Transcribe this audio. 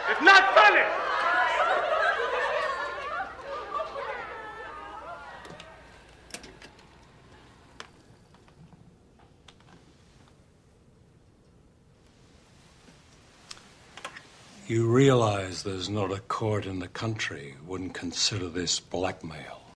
It's not funny. You realize there's not a court in the country wouldn't consider this blackmail.